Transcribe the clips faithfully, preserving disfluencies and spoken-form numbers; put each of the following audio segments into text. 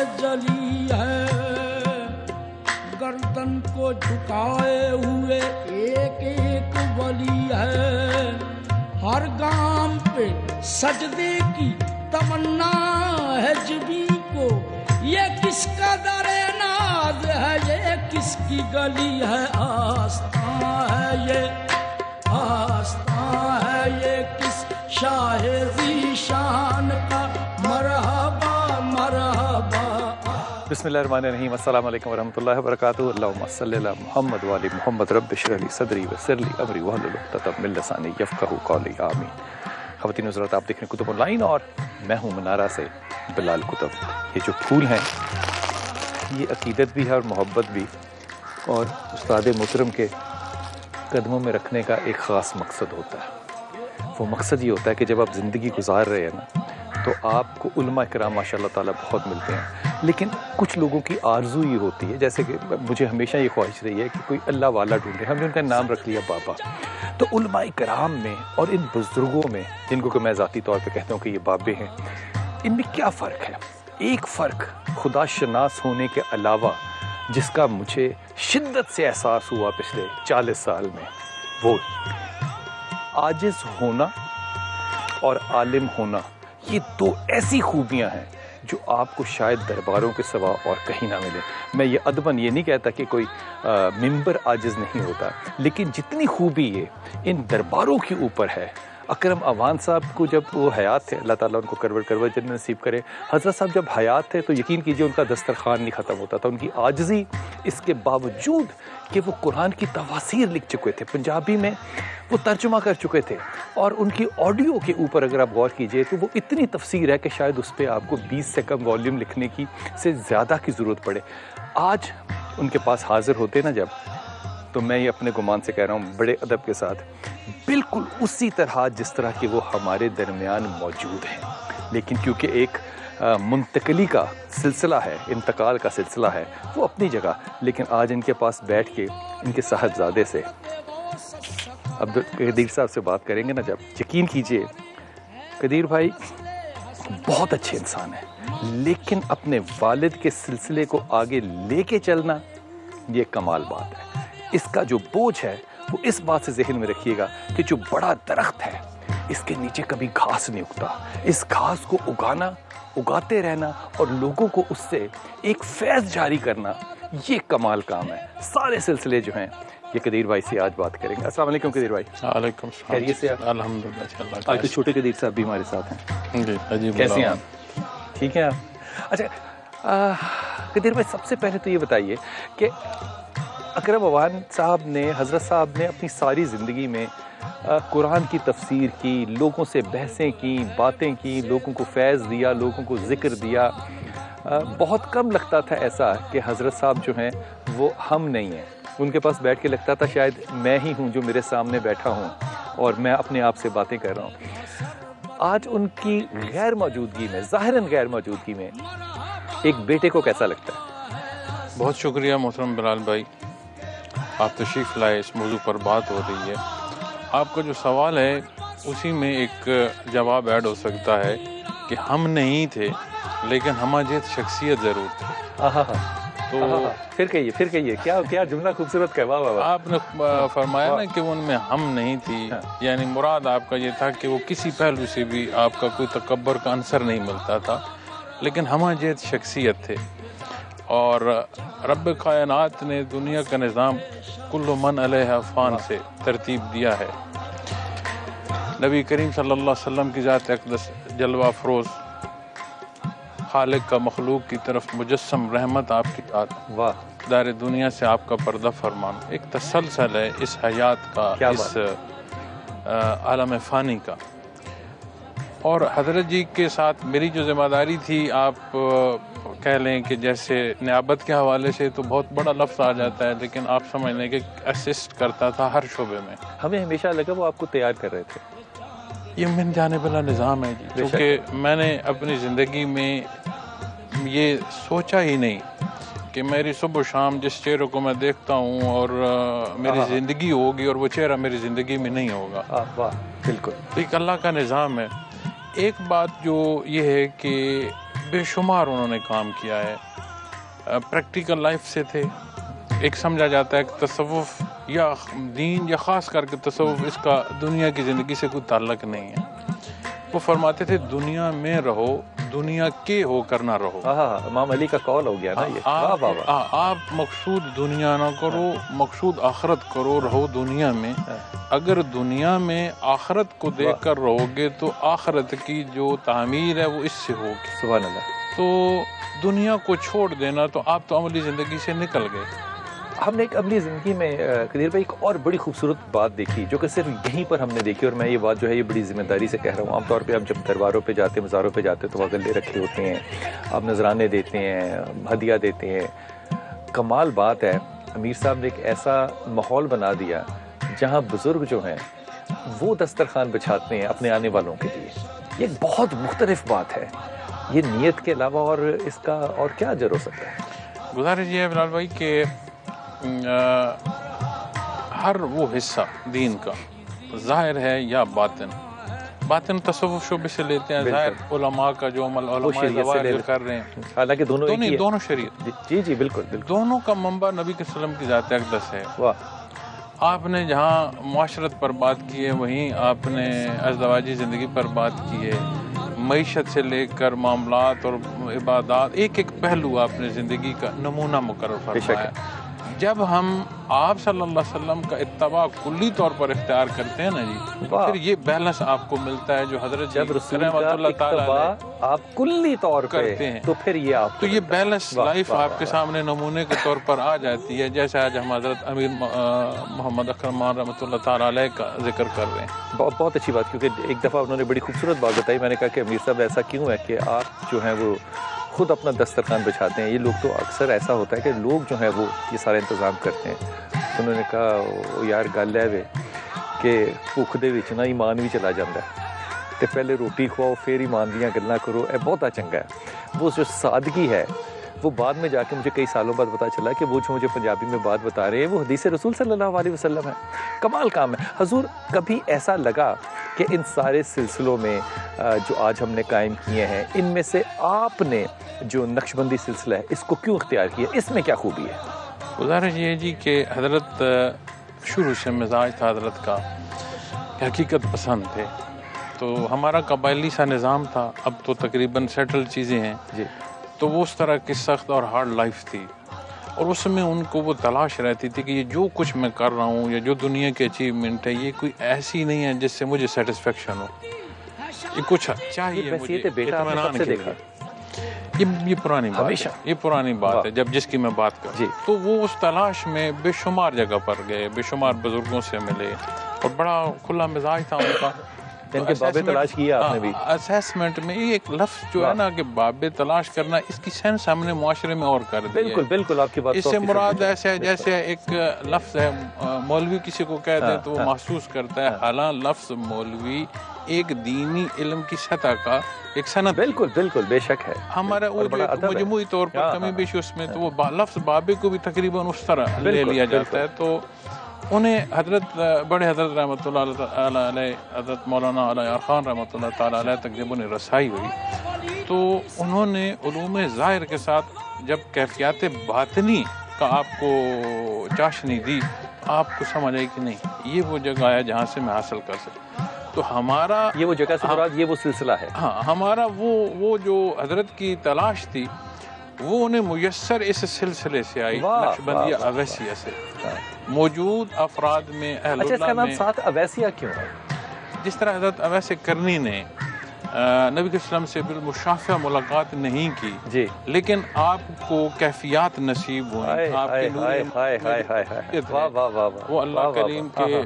जली है, गर्दन को झुकाए हुए एक एक वली है, हर गाम पे सजदे की तमन्ना है जिबी को, ये किसका दरे नाज है, ये किसकी गली है, आस्था है ये, आस्था है ये किस शाह ज़ीशान का, मरहबा मरहबा। बिस्मिल्लाहिर्रहमानिर्रहीम, अस्सलामु अलैकुम वरहमतुल्लाहि वबरकातुहू, अल्लाहुम्मा सल्लि अला मुहम्मद व आलि मुहम्मद, रब्बि इश्रह ली सदरी वयस्सिर ली अमरी वहलुल उक़दतम मिन लिसानी यफ़क़हू क़ौली, आमीन। ख़वातीन हज़रात, आप देख रहे हैं कुतुब ऑनलाइन और मैं हूँ मनारा से बिलाल कुतुब। ये जो फूल हैं ये अक़ीदत भी है और मोहब्बत भी, और उस्ताद मोहतरम के कदमों में रखने का एक ख़ास मकसद होता है। वो मकसद ये होता है कि जब आप ज़िंदगी गुजार रहे हैं ना, तो आपको उलमा इकराम माशाअल्लाह ताला बहुत मिलते हैं, लेकिन कुछ लोगों की आरज़ू ये होती है, जैसे कि मुझे हमेशा ये ख्वाहिश रही है कि कोई अल्लाह वाला ढूंढे, हमने उनका नाम रख लिया बाबा। तो उलमा इकराम में और इन बुज़ुर्गों में, जिनको कि मैं ज़ाती तौर पे कहता हूँ कि ये बाबे हैं, इनमें क्या फ़र्क है? एक फ़र्क खुदा शनास होने के अलावा जिसका मुझे शिद्दत से एहसास हुआ पिछले चालीस साल में, वो आजिज़ होना और आलिम होना, ये दो ऐसी खूबियाँ हैं जो आपको शायद दरबारों के सिवा और कहीं ना मिले। मैं ये अदबन ये नहीं कहता कि कोई आ, मिंबर आजिज़ नहीं होता, लेकिन जितनी खूबी ये इन दरबारों के ऊपर है। अकरम अवान साहब को जब वो हयात थे, अल्लाह ताला उनको करवट करवट जन्नत नसीब करे, हज़रत साहब जब हयात थे तो यकीन कीजिए उनका दस्तरखान नहीं ख़त्म होता था। उनकी आजिज़ी, इसके बावजूद कि वो कुरान की तफसीर लिख चुके थे, पंजाबी में वो तर्जुमा कर चुके थे, और उनकी ऑडियो के ऊपर अगर आप गौर कीजिए तो वो इतनी तफसीर है कि शायद उस पर आपको बीस से कम वॉल्यूम लिखने की से ज़्यादा की ज़रूरत पड़े। आज उनके पास हाज़िर होते ना जब, तो मैं ये अपने गुमान से कह रहा हूँ बड़े अदब के साथ, बिल्कुल उसी तरह जिस तरह के वो हमारे दरमियान मौजूद हैं। लेकिन क्योंकि एक मुंतकली का सिलसिला है, इंतकाल का सिलसिला है, वो अपनी जगह, लेकिन आज इनके पास बैठ के इनके साहबजादे से अब्दुल कदीर साहब से बात करेंगे ना जब, यकीन कीजिए कदीर भाई बहुत अच्छे इंसान हैं, लेकिन अपने वालिद के सिलसिले को आगे लेके चलना ये कमाल बात है। इसका जो बोझ है वो इस बात से जहन में रखिएगा कि जो बड़ा दरख्त है इसके नीचे कभी घास नहीं उगता, इस घास को उगाना, उगाते रहना और लोगों को उससे एक फैज़ जारी करना, ये कमाल काम है। सारे सिलसिले जो हैं ये कदीर भाई से आज बात करेंगे। अस्सलाम वालेकुम कदीर भाई। वालेकुम सलाम। खैरियत से? अल्हम्दुलिल्लाह। आज तो छोटे कदीर साहब भी हमारे साथ हैं जी, कैसे हैं आप? ठीक हैं आप? अच्छा कदीर भाई, सबसे पहले तो ये बताइए कि अकरम अवान साहब ने, हज़रत साहब ने अपनी सारी ज़िंदगी में कुरान की तफसीर की, लोगों से बहसें की, बातें की, लोगों को फैज़ दिया, लोगों को ज़िक्र दिया। आ, बहुत कम लगता था ऐसा कि हज़रत साहब जो हैं वो हम नहीं हैं। उनके पास बैठ के लगता था शायद मैं ही हूँ जो मेरे सामने बैठा हूँ और मैं अपने आप से बातें कर रहा हूँ। आज उनकी गैर मौजूदगी में, ज़ाहिरन गैर मौजूदगी में, एक बेटे को कैसा लगता है? बहुत शुक्रिया मोहतरम बिलाल भाई, आप तशरीफ़ लाए, इस मौजू पर बात हो रही है। आपका जो सवाल है उसी में एक जवाब ऐड हो सकता है कि हम नहीं थे लेकिन हमारी शख्सियत ज़रूर थी। आहा, तो आहा, फिर कहिए फिर कहिए क्या क्या जुमला खूबसूरत कहवा हुआ आपने फरमाया ना कि उनमें हम नहीं थी, यानी मुराद आपका ये था कि वो किसी पहलू से भी आपका कोई तकब्बर का अंसर नहीं मिलता था, लेकिन हमारी शख्सियत थे। और रब कायनात ने दुनिया का निज़ाम कुल्लु मन अलैहा फ़ान से तरतीब दिया है। नबी करीम सल्लल्लाहु अलैहि वसल्लम की ज़ात अक़दस जलवा अफ़रोज़ खालिक का मखलूक की तरफ मुजस्सम रहमत आपकी ज़ात, वाह, दार दुनिया से आपका पर्दा फरमान, एक तसलसल है इस हयात का, इस आलम फ़ानी का। और हज़रत जी के साथ मेरी जो ज़िम्मेदारी थी, आप कह लें कि जैसे नियाबत के हवाले से तो बहुत बड़ा लफ्ज़ आ जाता है, लेकिन आप समझ लें कि असिस्ट करता था हर शोबे में। हमें हमेशा लगा वो आपको तैयार कर रहे थे। ये मिल जाने वाला निज़ाम है जी, क्योंकि मैंने अपनी ज़िंदगी में ये सोचा ही नहीं कि मेरी सुबह शाम जिस चेहरे को मैं देखता हूँ और आ, मेरी ज़िंदगी होगी और वो चेहरा मेरी ज़िंदगी में नहीं होगा। वाह, बिल्कुल एक अल्लाह का निज़ाम है। एक बात जो ये है कि بے شمار انہوں نے کام کیا ہے. پریکٹیکل لائف سے تھے. ایک سمجھا جاتا ہے کہ تصوف یا دین یا خاص کر کے تصوف اس کا دنیا کی زندگی سے کوئی تعلق نہیں ہے. وہ فرماتے تھے دنیا میں رہو, دنیا کے ہو کر نہ رہو. امام علی کا قول ہو گیا نا یہ. آپ, آپ مقصود دنیا نہ کرو, مقصود آخرت کرو, رہو دنیا میں. اگر دنیا میں آخرت کو دیکھ کر رہو گے تو آخرت کی جو تعمیر ہے وہ اس سے ہوگی. سبحان اللہ. تو دنیا کو چھوڑ دینا تو آپ تو عملی زندگی سے نکل گئے. ہم نے ایک عملی زندگی میں قدیر بھائی ایک اور بڑی خوبصورت بات دیکھی جو کہ صرف یہیں پر ہم نے دیکھی, اور میں یہ بات جو ہے یہ بڑی ذمہ داری سے کہہ رہا ہوں. عام طور پہ آپ جب درباروں پہ جاتے ہیں, مزاروں پہ جاتے ہیں تو وہاں گلے رکھے ہوتے ہیں, آپ نذرانے دیتے ہیں, ہدیہ دیتے ہیں. کمال بات ہے امیر صاحب نے ایک ایسا ماحول بنا دیا جہاں بزرگ جو ہیں وہ دسترخوان بچھاتے ہیں اپنے آنے والوں کے لیے. یہ ایک بہت مختلف بات ہے. یہ نیت کے علاوہ اور اس کا اور کیا اجر ہو سکتا ہے؟ گزارش یہ ہے بلال بھائی کہ ہر وہ حصہ دین کا ظاہر ہے یا باطن, باطن تصوف شعبے سے لیتے ہیں, ظاہر علماء کا جو عمل علماء زوائر جو کر رہے ہیں, حالانکہ دونوں دونوں, دونوں شریعت. جی جی بالکل بالکل. دونوں کا منبع نبی کے وسلم کی ذات اقدس ہے. واہ. آپ نے جہاں معاشرت پر بات کی ہے وہیں آپ نے ازدواجی زندگی پر بات کی ہے. معیشت سے لے کر معاملات اور عبادات ایک ایک پہلو آپ نے زندگی کا نمونہ مقرر فرمایا. جب ہم آپ صلی اللہ علیہ وسلم کا اتباع کلی طور پر اختیار کرتے ہیں نا جی, تو پھر یہ بیلنس آپ کو ملتا ہے جو حضرت جب رسول کا اتباع آپ کلی طور پر کرتے ہیں تو پھر یہ آپ تو یہ بیلنس لائف آپ کے سامنے نمونے کے طور پر آ جاتی ہے, جیسے آج ہم حضرت امیر محمد اکرم رحمۃ اللہ تعالیٰ علیہ کا ذکر کر رہے ہیں. بہت بہت اچھی بات, کیونکہ ایک دفعہ انہوں نے بڑی خوبصورت بات بتائی. میں نے کہا کہ امیر صاحب ایسا کیوں ہے کہ آپ جو ہیں وہ خود اپنا دسترخوان بچھاتے ہیں؟ یہ لوگ تو اکثر ایسا ہوتا ہے کہ لوگ جو ہیں وہ یہ سارا انتظام کرتے ہیں. انہوں نے کہا یار گل ہے وے کہ بھوک دے وچ نا ایمان بھی چلا جاتا ہے, تو پہلے روٹی کھواؤ پھر ایمان دیاں گلاں کرو. اے بہت چنگا ہے. وہ جو سادگی ہے وہ بعد میں جا کے مجھے کئی سالوں بعد پتا چلا کہ وہ جو مجھے پنجابی میں بات بتا رہے ہیں وہ حدیث رسول صلی اللہ علیہ وسلم ہے. کمال کام ہے. حضور کبھی ایسا لگا کہ ان سارے سلسلوں میں جو آج ہم نے قائم کیے ہیں ان میں سے آپ نے جو نقش بندی سلسلہ ہے اس کو کیوں اختیار کیا, اس میں کیا خوبی ہے؟ گزارش یہ جی کہ حضرت شروع سے مزاج تھا حضرت کا حقیقت پسند تھے. تو ہمارا قبائلی سا نظام تھا, اب تو تقریباً سیٹل چیزیں ہیں جی. تو وہ اس طرح کی سخت اور ہارڈ لائف تھی, اور اس میں ان کو وہ تلاش رہتی تھی کہ یہ جو کچھ میں کر رہا ہوں یا جو دنیا کی اچیومنٹ ہے یہ کوئی ایسی نہیں ہے جس سے مجھے سیٹسفیکشن ہو. یہ کچھ چاہیے مجھے اطمینان کے ساتھ. یہ یہ پرانی بات ہے, یہ پرانی بات ہے جب جس کی میں بات کروں. تو وہ اس تلاش میں بے شمار جگہ پر گئے, بے شمار بزرگوں سے ملے, اور بڑا کھلا مزاج تھا ان کا. ان کے بابے تلاش کیا آپ نے بھی. اسیسمنٹ میں یہ ایک لفظ جو ہے نا کہ بابے تلاش کرنا, اس کی سینس ہم نے معاشرے میں اور کر دی ہے. بالکل بالکل آپ کی بات. اس سے مراد ایسے جیسے ایک لفظ ہے مولوی کسی کو کہتے ہیں تو وہ محسوس کرتا ہے, حالانکہ لفظ مولوی ایک دینی علم کی سطح کا ایک سند. بالکل بالکل بے شک ہے. ہمارا وہ مجموعی طور پر کمی بیشی اس میں, تو وہ لفظ بابے کو بھی تقریباً اس طرح لے لیا جاتا ہے. تو انہیں حضرت بڑے حضرت رحمۃ اللہ علیہ حضرت مولانا علیہ خان رحمۃ اللہ تعالیٰ علیہ تک جب انہیں رسائی ہوئی تو انہوں نے علوم ظاہر کے ساتھ جب کیفیات باطنی کا آپ کو چاشنی دی, آپ کو سمجھ آئی کہ نہیں یہ وہ جگہ ہے جہاں سے میں حاصل کر سکتا. تو ہمارا یہ وہ جگہ سے مراد یہ وہ سلسلہ ہے. ہاں, ہمارا وہ وہ جو حضرت کی تلاش تھی وہ انہیں میسر اس سلسلے سے آئی, نقشبندیہ اویسیہ سے. موجود افراد میں اہل اچھا, اس کا اللہ نام میں ساتھ اویسیہ کیوں ہے؟ جس طرح حضرت اویس کرنی نے نبی کے وسلم سے بالمشافہہ ملاقات نہیں کی, جی, لیکن آپ کو کیفیات نصیب ہوئی. آپ کے وہ اللہ کریم کے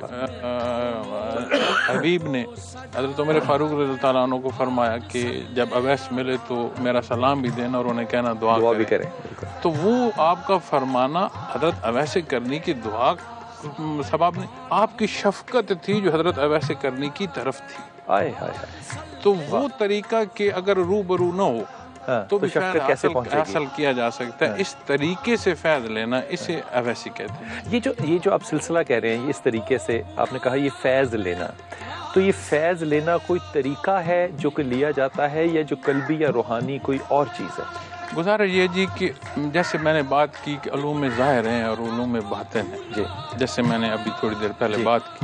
حبیب نے حضرت عمر فاروق رضی اللہ تعالیٰ عنہ کو فرمایا کہ جب اویس ملے تو میرا سلام بھی دینا اور انہیں کہنا دعا بھی کریں. تو وہ آپ کا فرمانا حضرت اویس کرنی کی دعا سبب نے آپ کی شفقت تھی جو حضرت اویس کرنی کی طرف تھی. آئے آئے تو وہ طریقہ کہ اگر روبرو نہ ہو تو بھی فیض حاصل, حاصل کیا جا سکتا ہے. اس طریقے سے فیض لینا اسے اویسی کہتے ہیں. یہ جو یہ جو آپ سلسلہ کہہ رہے ہیں اس طریقے سے آپ نے کہا یہ فیض لینا, تو یہ فیض لینا کوئی طریقہ ہے جو کہ لیا جاتا ہے یا جو قلبی یا روحانی کوئی اور چیز ہے؟ گزارش یہ جی کہ جیسے میں نے بات کی کہ علوم ظاہر ہیں اور علوم باطن ہیں جی، جیسے میں نے ابھی تھوڑی دیر پہلے جی. بات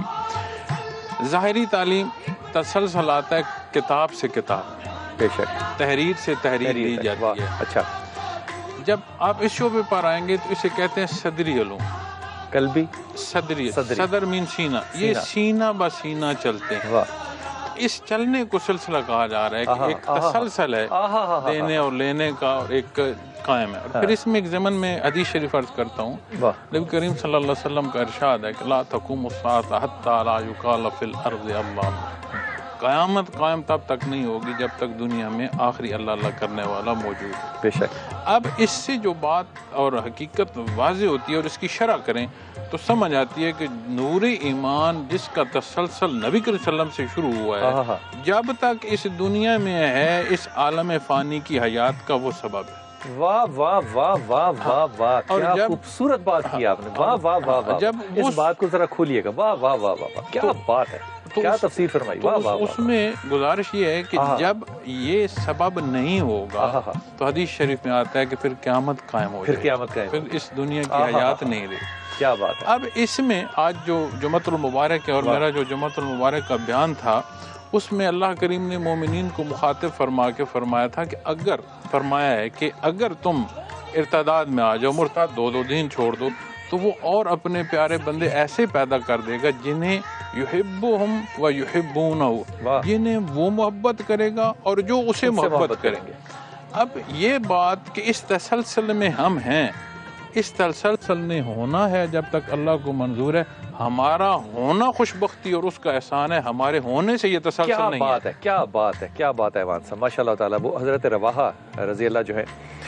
کی، ظاہری تعلیم تسلسل آتا ہے کتاب سے کتاب میں، بے شک تحریر سے تحریر دی جاتی ہے. اچھا، جب آپ اس شعبے پر آئیں گے تو اسے کہتے ہیں صدری علوم. قلبی صدری صدر مین سینہ، یہ سینہ با سینہ چلتے ہیں. واہ. اس چلنے کو سلسلہ کہا جا رہا ہے کہ ایک تسلسل ہے دینے اور لینے کا اور ایک قائم ہے. اور پھر اس میں ایک ضمن میں حدیث شریف عرض کرتا ہوں، نبی کریم صلی اللہ علیہ وسلم کا ارشاد ہے کہ لا تقوم الساعة حتى لا يقال في الارض اللہ. قیامت قائم تب تک نہیں ہوگی جب تک دنیا میں آخری اللہ اللہ کرنے والا موجود ہے. بے شک. اب اس سے جو بات اور حقیقت واضح ہوتی ہے اور اس کی شرح کریں تو سمجھ آتی ہے کہ نور ایمان جس کا تسلسل نبی کریم صلی اللہ علیہ وسلم سے شروع ہوا ہے، جب تک اس دنیا میں ہے، اس عالم فانی کی حیات کا وہ سبب ہے. واہ واہ واہ واہ واہ واہ، کیا خوبصورت بات کی آپ نے. واہ واہ واہ واہ. جب اس بات کو ذرا کھولیے گا. واہ واہ واہ واہ، کیا بات ہے، کیا تفسیر فرمائی. واہ واہ. اس میں گزارش یہ ہے کہ جب یہ سبب نہیں ہوگا تو حدیث شریف میں آتا ہے کہ پھر قیامت قائم ہو جائے، پھر قیامت قائم، پھر اس دنیا کی حیات نہیں رہی. کیا بات ہے. اب اس میں آج جو جمعۃ المبارک ہے اور میرا جو جمعۃ المبارک کا بیان تھا، اس میں اللہ کریم نے مومنین کو مخاطب فرما کے فرمایا تھا کہ اگر فرمایا ہے کہ اگر تم ارتداد میں آ جاؤ، مرتد دو دو دین چھوڑ دو، تو وہ اور اپنے پیارے بندے ایسے پیدا کر دے گا جنہیں یحبہم و یحبونہ، جنہیں وہ محبت کرے گا اور جو اسے محبت کریں گے. اب یہ بات کہ اس تسلسل میں ہم ہیں، اس تسلسل نے ہونا ہے جب تک اللہ کو منظور ہے. ہمارا ہونا خوش بختی اور اس کا احسان ہے، ہمارے ہونے سے یہ تسلسل کیا نہیں بات ہے. کیا بات ہے، کیا بات ہے ایوان صاحب، ماشاء اللہ تعالیٰ. وہ حضرت رواحہ رضی اللہ جو ہے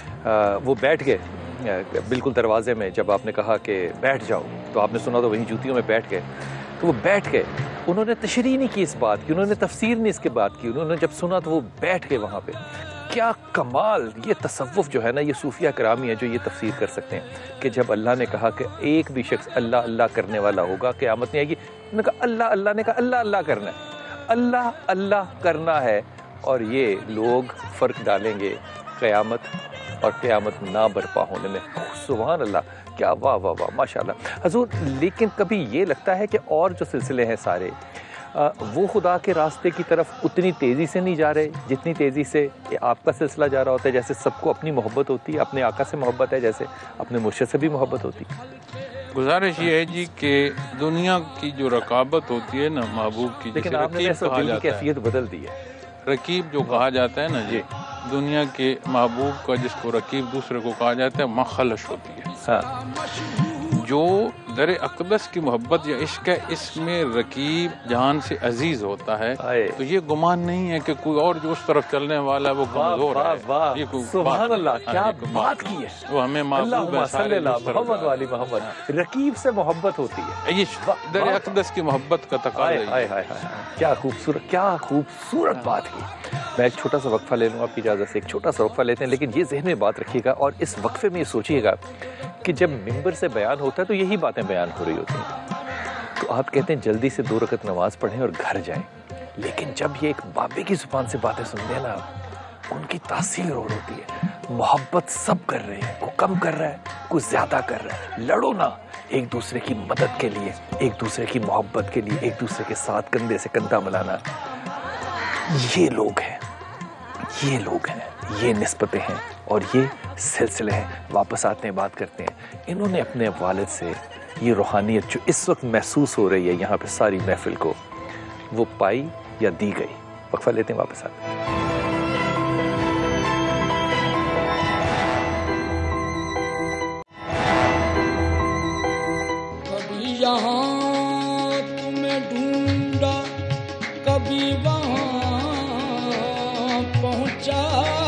وہ بیٹھ گئے بالکل دروازے میں. جب آپ نے کہا کہ بیٹھ جاؤ تو آپ نے سنا تو وہیں جوتیوں میں بیٹھ گئے. تو وہ بیٹھ گئے، انہوں نے تشریح نہیں کی اس بات کی، انہوں نے تفسیر نہیں اس کے بات کی، انہوں نے جب سنا تو وہ بیٹھ گئے وہاں پہ. کیا کمال. یہ تصوف جو ہے نا، یہ صوفیہ کرامی ہے جو یہ تفسیر کر سکتے ہیں کہ جب اللہ نے کہا کہ ایک بھی شخص اللہ اللہ کرنے والا ہوگا قیامت نہیں آئے گی. انہوں نے کہا اللہ اللہ نے کہا اللہ اللہ کرنا ہے، اللہ اللہ کرنا ہے. اور یہ لوگ فرق ڈالیں گے قیامت اور قیامت نہ برپا ہونے میں. سبحان اللہ. کیا واہ واہ واہ، ماشاء اللہ حضور. لیکن کبھی یہ لگتا ہے کہ اور جو سلسلے ہیں سارے وہ خدا کے راستے کی طرف اتنی تیزی سے نہیں جا رہے جتنی تیزی سے آپ کا سلسلہ جا رہا ہوتا ہے. جیسے سب کو اپنی محبت ہوتی ہے، اپنے آقا سے محبت ہے، جیسے اپنے مرشد سے بھی محبت ہوتی ہے. گزارش یہ ہے جی کہ دنیا کی جو رقابت ہوتی ہے نا محبوب کی، لیکن آپ نے دل کی کیفیت بدل دی ہے. رقیب جو کہا جاتا ہے نا جی، دنیا کے محبوب کا جس کو رقیب دوسرے کو کہا جاتا ہے، مخلش ہوتی ہے. ہاں. جو در اقدس کی محبت یا عشق ہے، اس میں رقیب جان سے عزیز ہوتا ہے. تو یہ گمان نہیں ہے کہ کوئی اور جو اس طرف چلنے والا ہے وہ کمزور ہے. یہ سبحان اللہ، کیا بات کی ہے. وہ ہمیں محبوب ہے سارے محمد والی محمد. رقیب سے محبت ہوتی ہے، یہ در اقدس کی محبت کا تقاضا ہے. کیا خوبصورت، کیا خوبصورت بات کی. میں ایک چھوٹا سا وقفہ لے لوں آپ کی اجازت سے. ایک چھوٹا سا وقفہ لیتے ہیں، لیکن یہ ذہن میں بات رکھیے گا اور اس وقفے میں یہ سوچیے گا کہ جب ممبر سے بیان ہوتا ہے تو یہی باتیں بیان ہو رہی ہوتی ہیں. تو آپ کہتے ہیں جلدی سے دو رکعت نماز پڑھیں اور گھر جائیں. لیکن جب یہ ایک بابے کی زبان سے باتیں سنتے ہیں نا، ان کی تاثیر اور ہوتی ہے. محبت سب کر رہے ہیں، کوئی کم کر رہا ہے، کوئی زیادہ کر رہا ہے. لڑو نا ایک دوسرے کی مدد کے لیے، ایک دوسرے کی محبت کے لیے، ایک دوسرے کے ساتھ کندھے سے کندھا ملانا. یہ لوگ ہیں، یہ لوگ ہیں، یہ نسبتیں ہیں اور یہ سلسلے ہیں. واپس آتے ہیں، بات کرتے ہیں. انہوں نے اپنے والد سے یہ روحانیت جو اس وقت محسوس ہو رہی ہے یہاں پہ ساری محفل کو، وہ پائی یا دی گئی. وقفہ لیتے ہیں، واپس آتے ہیں. کبھی یہاں تمہیں ڈھونڈا، کبھی وہاں پہنچا،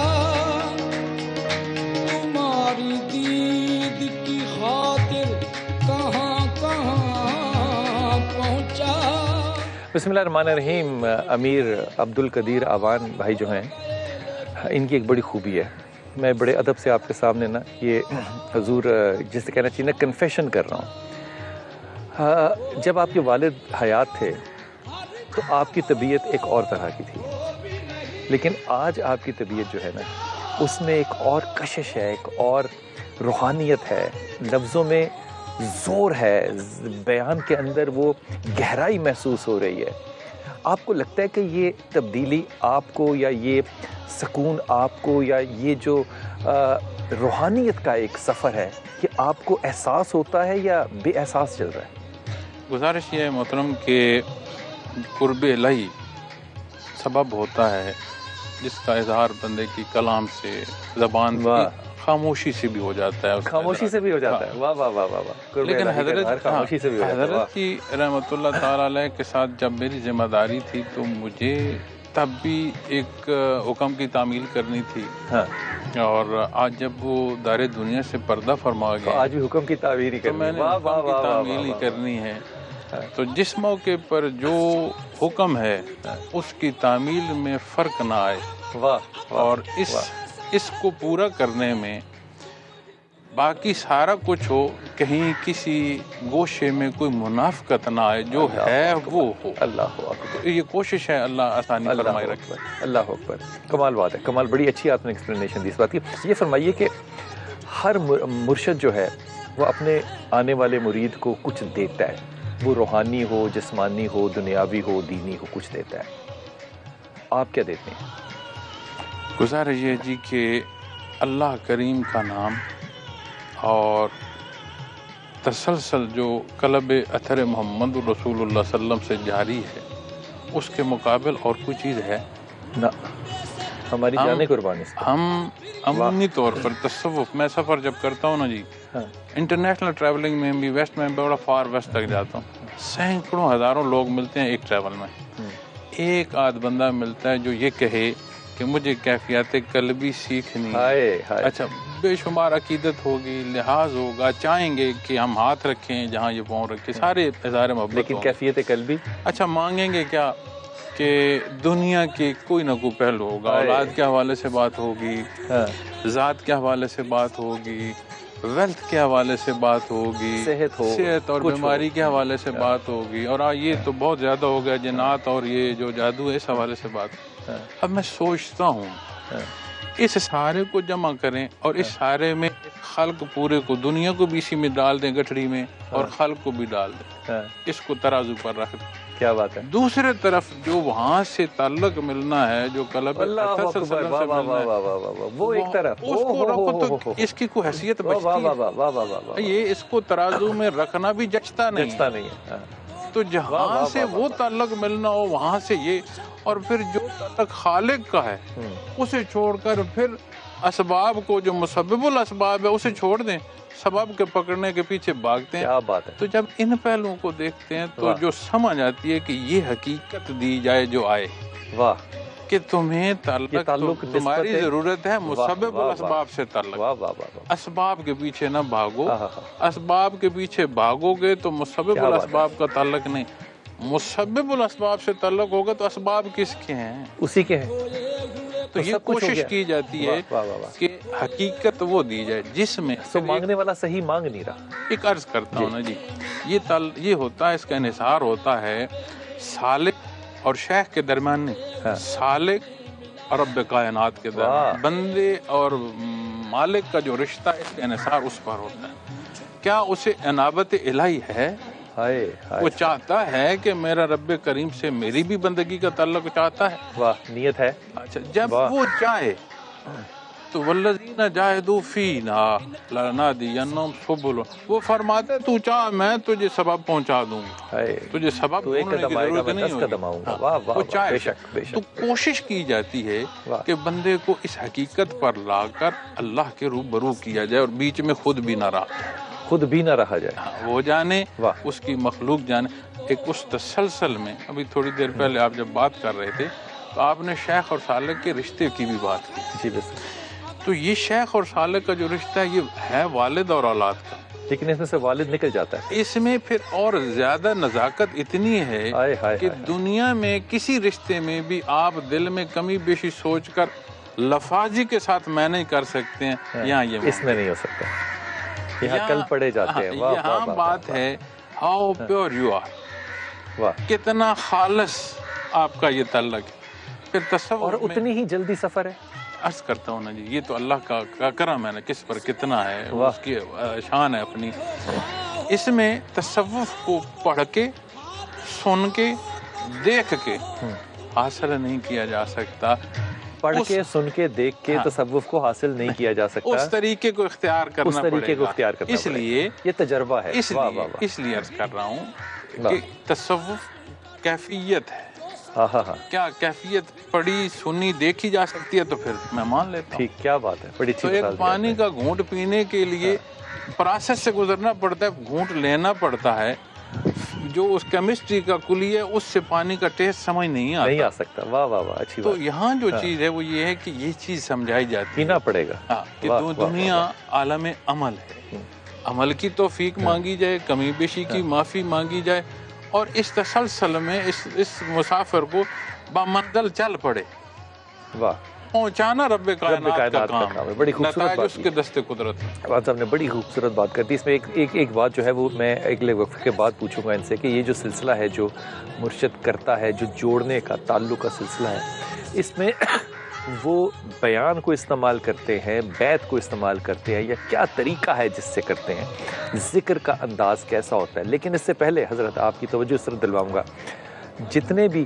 تمہاری دید کی خاطر کہاں کہاں پہنچا. بسم اللہ الرحمن الرحیم. امیر عبد القدیر آوان بھائی جو ہیں، ان کی ایک بڑی خوبی ہے. میں بڑے ادب سے آپ کے سامنے نا یہ حضور جس سے کہنا چاہیے نا کنفیشن کر رہا ہوں. جب آپ کے والد حیات تھے تو آپ کی طبیعت ایک اور طرح کی تھی، لیکن آج آپ کی طبیعت جو ہے نا اس میں ایک اور کشش ہے، ایک اور روحانیت ہے، لفظوں میں زور ہے، بیان کے اندر وہ گہرائی محسوس ہو رہی ہے۔ آپ کو لگتا ہے کہ یہ تبدیلی آپ کو، یا یہ سکون آپ کو، یا یہ جو روحانیت کا ایک سفر ہے، کہ آپ کو احساس ہوتا ہے یا بے احساس چل رہا ہے؟ گزارش یہ ہے محترم کہ قرب الہی سبب ہوتا ہے جس کا اظہار بندے کی کلام سے، زبان کی خاموشی سے بھی ہو جاتا ہے، خاموشی سے بھی ہو جاتا ہے۔ واہ واہ واہ واہ واہ۔ لیکن حضرت خاموشی سے بھی ہو جاتا ہے۔ حضرت کی رحمت اللہ تعالی علیہ کے ساتھ جب میری ذمہ داری تھی تو مجھے تب بھی ایک حکم کی تعمیل کرنی تھی، اور آج جب وہ دار دنیا سے پردہ فرما گیا، آج بھی حکم کی تعمیل ہی کرنی ہے، میں نے حکم کی تعمیل ہی کرنی ہے۔ تو جس موقع پر جو حکم ہے اس کی تعمیل میں فرق نہ آئے، اور اس اس کو پورا کرنے میں باقی سارا کچھ ہو، کہیں کسی گوشے میں کوئی منافقت نہ آئے، جو ہے وہ ہو۔ اللہ اکبر، یہ کوشش ہے، اللہ آسانی فرمائے رکھے۔ اللہ اکبر، کمال بات ہے، کمال، بڑی اچھی آپ نے ایکسپلینیشن دی اس بات کی۔ یہ فرمائیے کہ ہر مرشد جو ہے وہ اپنے آنے والے مرید کو کچھ دیتا ہے، وہ روحانی ہو، جسمانی ہو، دنیاوی ہو، دینی ہو، کچھ دیتا ہے۔ آپ کیا دیتے ہیں؟ گزارش یہ جی کہ اللہ کریم کا نام اور تسلسل جو قلب اثر محمد رسول اللہ صلی اللہ علیہ وسلم سے جاری ہے، اس کے مقابل اور کوئی چیز ہے نہ، ہماری جانیں قربانی سے۔ ہم عمومی طور پر تصوف، میں سفر جب کرتا ہوں نا جی، انٹرنیشنل ٹریولنگ میں بھی، ویسٹ میں بڑا فار ویسٹ تک جاتا ہوں، سینکڑوں ہزاروں لوگ ملتے ہیں ایک ٹریول میں، ایک آدھ بندہ ملتا ہے جو یہ کہے کہ مجھے کیفیات قلبی سیکھنی ہے۔ اچھا، بے شمار عقیدت ہوگی، لحاظ ہوگا، چاہیں گے کہ ہم ہاتھ رکھیں جہاں یہ پاؤں رکھیں، سارے اظہار محبت، لیکن کیفیت قلبی، اچھا مانگیں گے کیا کہ دنیا کے کوئی نہ کوئی پہلو ہوگا، اولاد کے حوالے سے بات ہوگی، ذات کے حوالے سے بات ہوگی، ویلتھ کے حوالے سے بات ہوگی، صحت ہو، صحت اور بیماری کے حوالے سے بات ہوگی، اور یہ تو بہت زیادہ ہو گیا جنات اور یہ جو جادو ہے اس حوالے سے بات۔ اب میں سوچتا ہوں اس سارے کو جمع کریں اور اس سارے میں خلق پورے کو، دنیا کو بھی اسی میں ڈال دیں گٹھڑی میں، اور خلق کو بھی ڈال دیں، اس کو ترازو پر رکھ دیں۔ کیا بات ہے؟ دوسرے طرف جو وہاں سے تعلق ملنا ہے، جو قلب وہ ایک طرف، اس کو رکھو تو اس کی کوئی حیثیت بچتی ہے، یہ اس کو ترازو میں رکھنا بھی جچتا نہیں ہے۔ تو جہاں سے وہ تعلق ملنا ہو وہاں سے یہ، اور پھر جو تعلق خالق کا ہے اسے چھوڑ کر پھر اسباب کو، جو مسبب الاسباب ہے اسے چھوڑ دیں، سبب کے پکڑنے کے پیچھے بھاگتے ہیں۔ کیا بات ہے! تو جب ان پہلوؤں کو دیکھتے ہیں تو جو سمجھ آتی ہے کہ یہ حقیقت دی جائے جو آئے، واہ، کہ تمہیں تعلق تمہاری ضرورت ہے مسبب الاسباب سے تعلق، اسباب کے پیچھے نہ بھاگو، اسباب کے پیچھے بھاگو گے تو مسبب الاسباب کا تعلق نہیں، مسبب الاسباب سے تعلق ہوگا تو اسباب کس کے ہیں؟ اسی کے ہیں۔ تو یہ کوشش کی جاتی ہے کہ حقیقت وہ دی جائے جس میں تو مانگنے والا صحیح مانگ نہیں رہا۔ ایک عرض کرتا ہوں نا جی، یہ تل یہ ہوتا ہے، اس کا انحصار ہوتا ہے سالک اور شیخ کے درمیان نہیں، سالک اور رب کائنات کے درمیان، بندے اور مالک کا جو رشتہ ہے اس کا انحصار اس پر ہوتا ہے۔ کیا اسے انابت الہی ہے؟ وہ چاہتا ہے کہ میرا رب کریم سے میری بھی بندگی کا تعلق چاہتا ہے، واہ، نیت ہے۔ اچھا، جب وہ چاہے تو والذین جاہدوا فینا لنہدینہم سبلنا، وہ فرماتا ہے تو چاہ میں تجھے سبب پہنچا دوں گا، تجھے سبب ڈھونڈنے کی ضرورت نہیں ہوگی، وہ چاہے۔ تو کوشش کی جاتی ہے کہ بندے کو اس حقیقت پر لا کر اللہ کے روبرو کیا جائے، اور بیچ میں خود بھی نہ رہا خود بھی نہ رہا جائے، وہ جانے، اس کی مخلوق جانے۔ ایک اس تسلسل میں ابھی تھوڑی دیر پہلے آپ جب بات کر رہے تھے تو آپ نے شیخ اور سالک کے رشتے کی بھی بات کی، جی بس۔ تو یہ شیخ اور سالک کا جو رشتہ ہے یہ ہے والد اور اولاد کا، لیکن اس میں سے والد نکل جاتا ہے۔ اس میں پھر اور زیادہ نزاکت اتنی ہے کہ دنیا میں کسی رشتے میں بھی آپ دل میں کمی بیشی سوچ کر لفاظی کے ساتھ میں نہیں کر سکتے ہیں، یہاں یہ اس میں نہیں ہو سکتا، یہاں کل پڑے جاتے ہیں۔ یہاں بات ہے ہاؤ پیور یو آر، کتنا خالص آپ کا یہ تعلق ہے. پھر تصوف اور اتنی ہی جلدی سفر ہے. عرض کرتا ہوں نا جی، یہ تو اللہ کا, کا کرم ہے نا، کس پر کتنا ہے، واہ. اس کی شان ہے اپنی. اس میں تصوف کو پڑھ کے، سن کے، دیکھ کے حاصل نہیں کیا جا سکتا. پڑھ اس- کے، سن کے، دیکھ کے ہاں. تصوف کو حاصل نہیں کیا جا سکتا. اس طریقے کو اختیار کرنا اس طریقے پڑے کو گا. اختیار کرنا اس پڑے گا. لیے یہ تجربہ ہے. اس واہ لیے واہ واہ. اس لیے عرض کر رہا ہوں واہ. کہ تصوف کیفیت ہے. ہاں ہاں ہاں کیا کیفیت پڑھی سنی دیکھی جا سکتی ہے تو پھر میں مان لیتا ہوں. ٹھیک، کیا بات ہے. بڑی تو اچھی ایک مثال دی پانی آپ نے. کا گھونٹ پینے کے لیے پروسیس سے گزرنا پڑتا ہے، گھونٹ لینا پڑتا ہے. جو اس کیمسٹری کا کلی ہے اس سے پانی کا ٹیسٹ سمجھ نہیں نہیں آتا. آ سکتا. واہ واہ واہ، اچھی تو بات. یہاں جو ہاں. چیز ہے وہ یہ ہے کہ یہ چیز سمجھائی جاتی ہے پینا پڑے گا. ہاں، کہ واہ، دو واہ، دنیا واہ. عالم عمل ہے. عمل کی توفیق مانگی جائے، کمی بیشی کی معافی مانگی جائے، اور اس تسلسل میں اس اس مسافر کو بامنزل چل پڑے. واہ. پہنچانا رب کائنات کا کائنات کا کام کام ہے. بڑی خوبصورت نتائج بات اس کی. کے دست قدرت. وہاں صاحب نے بڑی خوبصورت بات کر دی. اس میں ایک ایک ایک بات جو ہے وہ میں اگلے وقفے کے بعد پوچھوں گا ان سے کہ یہ جو سلسلہ ہے جو مرشد کرتا ہے، جو جوڑنے کا تعلق کا سلسلہ ہے، اس میں وہ بیان کو استعمال کرتے ہیں، بیت کو استعمال کرتے ہیں، یا کیا طریقہ ہے جس سے کرتے ہیں، ذکر کا انداز کیسا ہوتا ہے. لیکن اس سے پہلے حضرت آپ کی توجہ اس طرف دلواؤں گا، جتنے بھی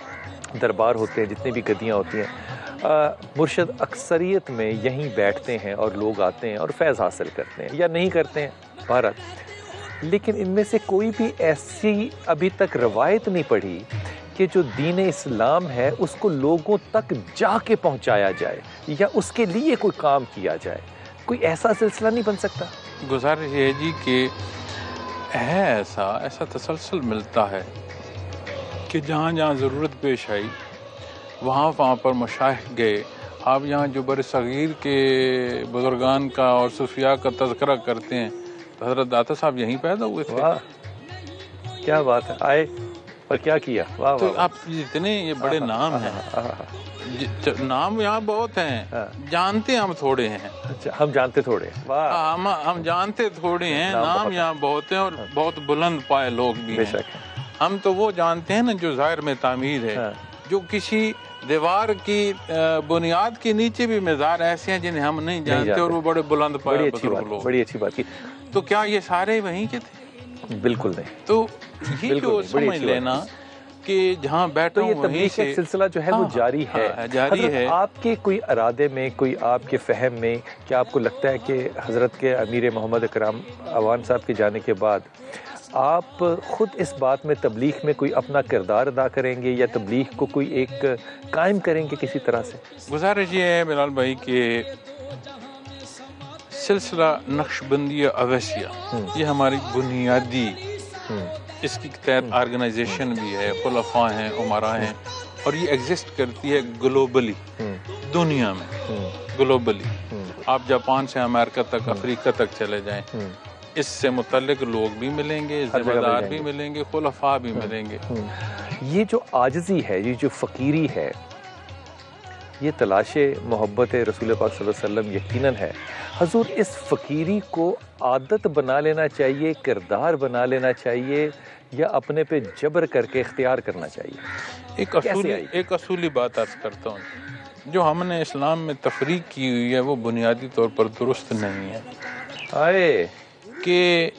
دربار ہوتے ہیں، جتنی بھی گدیاں ہوتی ہیں، مرشد اکثریت میں یہیں بیٹھتے ہیں اور لوگ آتے ہیں اور فیض حاصل کرتے ہیں یا نہیں کرتے ہیں بھارت. لیکن ان میں سے کوئی بھی ایسی ابھی تک روایت نہیں پڑھی کہ جو دین اسلام ہے اس کو لوگوں تک جا کے پہنچایا جائے یا اس کے لیے کوئی کام کیا جائے. کوئی ایسا سلسلہ نہیں بن سکتا؟ گزارش یہ ہے جی کہ ہے ایسا ایسا تسلسل ملتا ہے کہ جہاں جہاں ضرورت پیش آئی وہاں وہاں پر مشائخ گئے. آپ یہاں جو بر صغیر کے بزرگان کا اور صوفیاء کا تذکرہ کرتے ہیں تو حضرت داتا صاحب یہیں پیدا ہوئے تھے. واہ، کیا بات ہے. آئے اور کیا کیا. واہ تو واہ. آپ جتنے یہ بڑے نام ہیں، ج- نام یہاں بہت ہیں، جانتے ہم تھوڑے ہیں. اچھا، ہم جانتے تھوڑے. واہ، ہم ہم جانتے تھوڑے ہیں، نام نام بہت یہاں بہت ہیں اور بہت بلند پائے لوگ بھی بے ہیں. شک. ہم تو وہ جانتے ہیں نا جو ظاہر میں تعمیر ہے، ہاں. جو کسی دیوار کی بنیاد کے نیچے بھی مزار ایسے ہیں جنہیں ہم نہیں جانتے جانتے. اور وہ بڑے بلند بڑی پائے اچھی بزرگ بات، لوگ. بڑی اچھی بات کی. تو کیا یہ سارے وہیں کے تھے؟ بالکل نہیں. تو یہ بالکل جو نہیں، بڑی سمجھ اچھی بات. لینا کہ جہاں بیٹھا تو یہ ہوں تبلیغ وہیں کا سے سلسلہ جو ہے وہ ہاں، جاری ہے. ہاں، جاری حضرت ہے. آپ کے کوئی ارادے میں، کوئی آپ کے فہم میں، کیا آپ کو لگتا ہے کہ حضرت کے امیر محمد اکرام اوان صاحب کے جانے کے بعد آپ خود اس بات میں تبلیغ میں کوئی اپنا کردار ادا کریں گے یا تبلیغ کو کوئی ایک قائم کریں گے کسی طرح سے؟ گزارش یہ ہے بلال بھائی کہ سلسلہ نقش بندی اویسیہ یہ ہماری بنیادی اس کی تحت آرگنائزیشن بھی ہے، خلفاء ہیں، عمراء ہیں، اور یہ ایگزسٹ کرتی ہے گلوبلی دنیا میں. گلوبلی آپ جاپان سے امریکہ تک، افریقہ تک چلے جائیں، اس سے متعلق لوگ بھی ملیں گے، ذمہ دار بھی ملیں گے، خلفاء بھی ملیں گے. یہ جو عاجزی ہے، یہ جو فقیری ہے، یہ تلاش محبت رسول پاک صلی اللہ علیہ وسلم یقیناً ہے. حضور اس فقیری کو عادت بنا لینا چاہیے، کردار بنا لینا چاہیے، یا اپنے پہ جبر کر کے اختیار کرنا چاہیے؟ ایک اصولی ایک اصولی بات عرض کرتا ہوں، جو ہم نے اسلام میں تفریق کی ہوئی ہے وہ بنیادی طور پر درست نہیں ہے. آئے کہ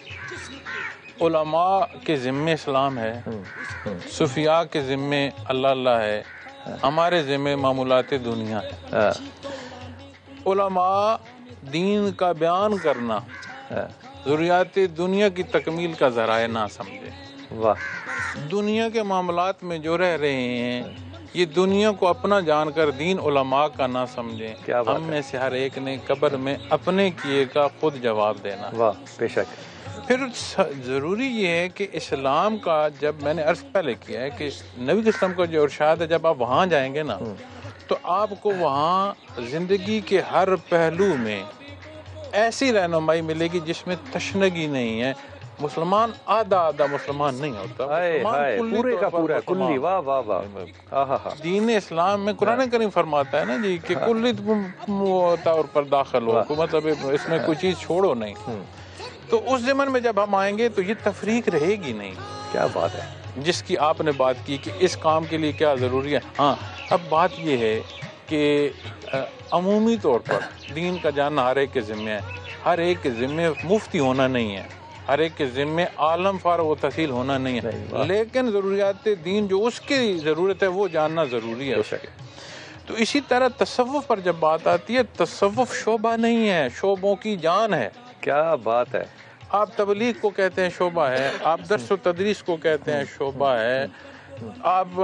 علماء کے ذمے اسلام ہے، صوفیاء کے ذمے اللہ اللہ ہے، ہمارے ذمے معمولات دنیا ہے. علماء دین کا بیان کرنا ضروریات دنیا کی تکمیل کا ذرائع نہ سمجھے. واہ. دنیا کے معاملات میں جو رہ رہے ہیں یہ دنیا کو اپنا جان کر دین علماء کا نہ سمجھیں. ہم میں سے ہر ایک نے قبر میں اپنے کیے کا خود جواب دینا. واہ، بے شک. پھر ضروری یہ ہے کہ اسلام کا، جب میں نے عرض پہلے کیا ہے کہ نبی اسلام کا جو ارشاد ہے، جب آپ وہاں جائیں گے نا تو آپ کو وہاں زندگی کے ہر پہلو میں ایسی رہنمائی ملے گی جس میں تشنگی نہیں ہے. مسلمان آدھا آدھا مسلمان نہیں ہوتا، پورے کا پورا کلی. واہ واہ واہ. دین اسلام میں قرآن کریم فرماتا ہے نا جی کہ کلی طور پر داخل ہو، مطلب اس میں کوئی چیز چھوڑو نہیں. تو اس زمن میں جب ہم آئیں گے تو یہ تفریق رہے گی نہیں. کیا بات ہے. جس کی آپ نے بات کی کہ اس کام کے لیے کیا ضروری ہے. ہاں اب بات یہ ہے کہ عمومی طور پر دین کا جاننا ہر ایک کے ذمہ ہے. ہر ایک کے ذمہ مفتی ہونا نہیں ہے, ہر ایک کے ذمہ عالم فارغ و تحصیل ہونا نہیں ہے, لیکن ضروریات دین جو اس کی ضرورت ہے وہ جاننا ضروری ہے اس کے. تو اسی طرح تصوف پر جب بات آتی ہے, تصوف شعبہ نہیں ہے, شعبوں کی جان ہے. کیا بات ہے. آپ تبلیغ کو کہتے ہیں شعبہ ہے, آپ درس و تدریس کو کہتے ہیں شعبہ ہے, آپ